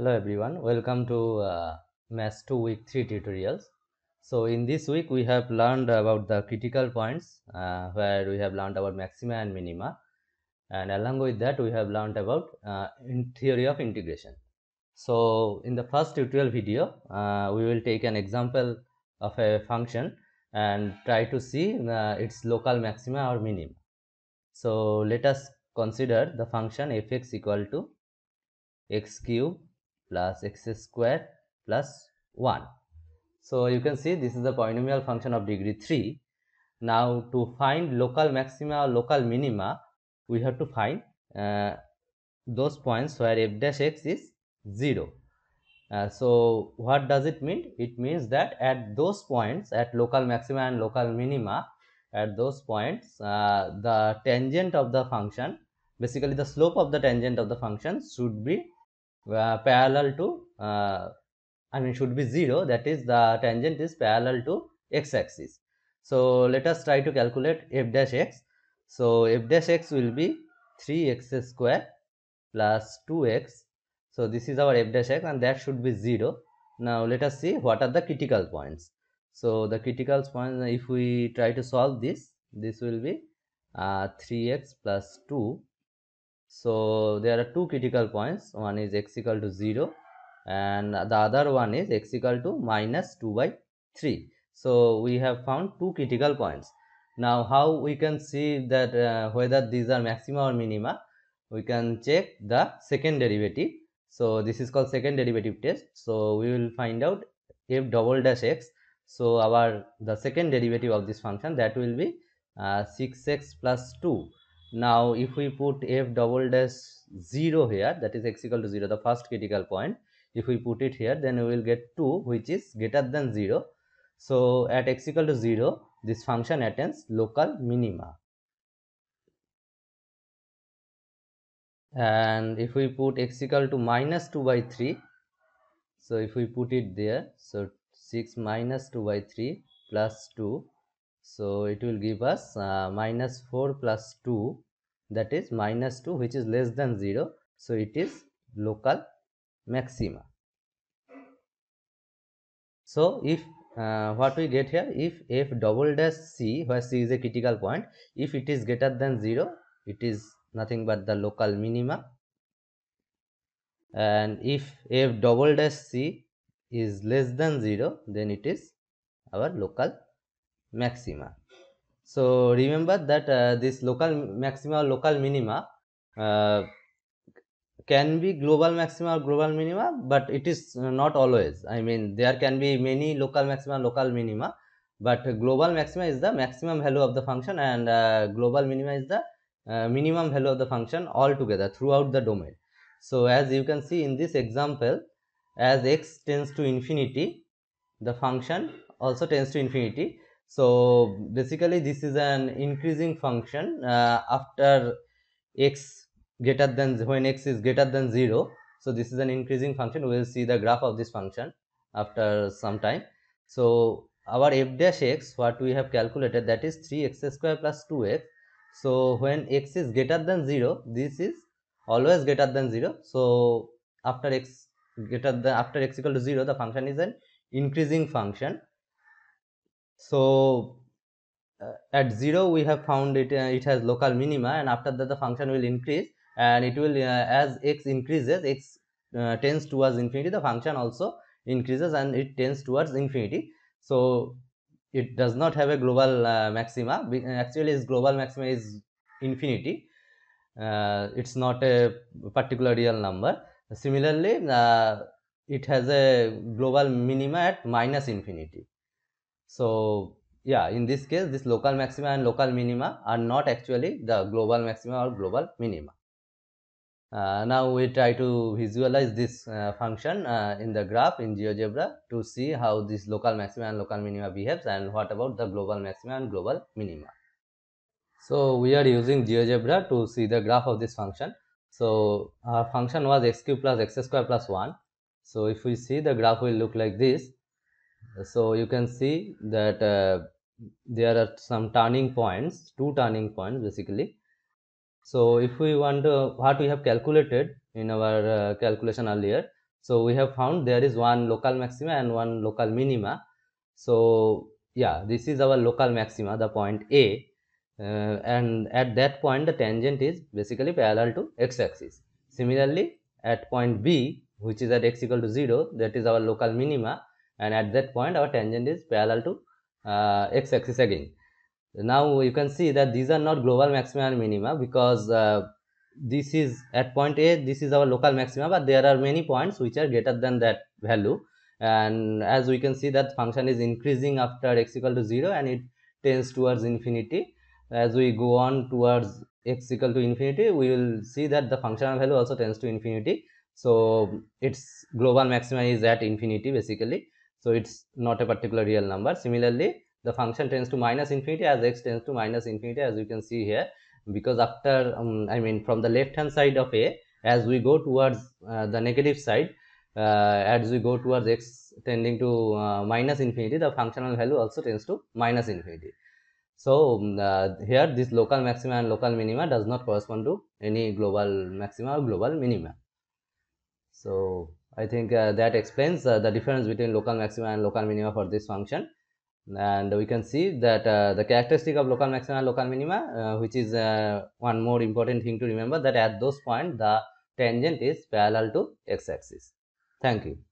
Hello everyone, welcome to Maths 2 Week 3 tutorials. So in this week we have learned about the critical points where we have learned about maxima and minima, and along with that we have learned about in theory of integration. So in the first tutorial video we will take an example of a function and try to see its local maxima or minima. So let us consider the function fx equal to x cube plus x square plus 1. So you can see this is a polynomial function of degree 3. Now to find local maxima or local minima, we have to find those points where f dash x is 0. So what does it mean? It means that at those points, at local maxima and local minima, at those points the tangent of the function, basically the slope of the tangent of the function should be parallel to should be 0, that is the tangent is parallel to x-axis. So let us try to calculate f dash x. So f dash x will be 3x square plus 2x. So this is our f dash x and that should be 0. Now let us see what are the critical points. So the critical points, if we try to solve this will be 3x plus 2. So there are two critical points, one is x equal to 0 and the other one is x equal to minus 2 by 3. So we have found two critical points. Now how we can see that whether these are maxima or minima? We can check the second derivative. So this is called second derivative test. So we will find out f double dash x. So the second derivative of this function, that will be 6x plus 2. Now if we put f double dash 0 here, that is x equal to 0, the first critical point, if we put it here, then we will get 2 which is greater than 0. So at x equal to 0, this function attains local minima. And if we put x equal to minus 2 by 3, so if we put it there, so 6 minus 2 by 3 plus 2, so it will give us minus 4 plus 2, that is minus 2, which is less than 0. So it is local maxima. So if what we get here, if f double dash c, where c is a critical point, if it is greater than 0, it is nothing but the local minima. And if f double dash c is less than 0, then it is our local maxima. So remember that this local maxima or local minima can be global maxima or global minima, but it is not always. I mean, there can be many local maxima, local minima, but global maxima is the maximum value of the function, and global minima is the minimum value of the function altogether throughout the domain. So as you can see in this example, as x tends to infinity, the function also tends to infinity. So basically this is an increasing function after x greater than, when x is greater than 0. So this is an increasing function. We will see the graph of this function after some time. So our f dash x, what we have calculated, that is 3x square plus 2x. So when x is greater than 0, this is always greater than 0. So after x equal to 0, the function is an increasing function. So at 0 we have found it has local minima, and after that the function will increase, and it will as x increases, x tends towards infinity, the function also increases and it tends towards infinity. So it does not have a global maxima. Actually its global maxima is infinity. It's not a particular real number. Similarly it has a global minima at minus infinity. So yeah, in this case, this local maxima and local minima are not actually the global maxima or global minima. Now we try to visualize this function in the graph in GeoGebra to see how this local maxima and local minima behaves, and what about the global maxima and global minima. So we are using GeoGebra to see the graph of this function. So our function was x cube plus x square plus 1. So if we see, the graph will look like this. So you can see that there are some turning points, two turning points basically. So if we want to, what we have calculated in our calculation earlier, So we have found there is one local maxima and one local minima. So yeah, this is our local maxima, the point A, and at that point the tangent is basically parallel to x-axis. Similarly, at point B, which is at x equal to 0, that is our local minima, and at that point our tangent is parallel to x-axis again. Now you can see that these are not global maxima and minima, because this is at point A, this is our local maxima, but there are many points which are greater than that value, and as we can see that function is increasing after x equal to 0 and it tends towards infinity. As we go on towards x equal to infinity, we will see that the functional value also tends to infinity, so its global maxima is at infinity basically, so it's not a particular real number. Similarly, the function tends to minus infinity as x tends to minus infinity, as you can see here, because after I mean from the left hand side of A, as we go towards the negative side, as we go towards x tending to minus infinity, the functional value also tends to minus infinity. So here this local maxima and local minima does not correspond to any global maxima or global minima. So I think that explains the difference between local maxima and local minima for this function. And we can see that the characteristic of local maxima and local minima, which is one more important thing to remember, that at those points the tangent is parallel to x-axis. Thank you.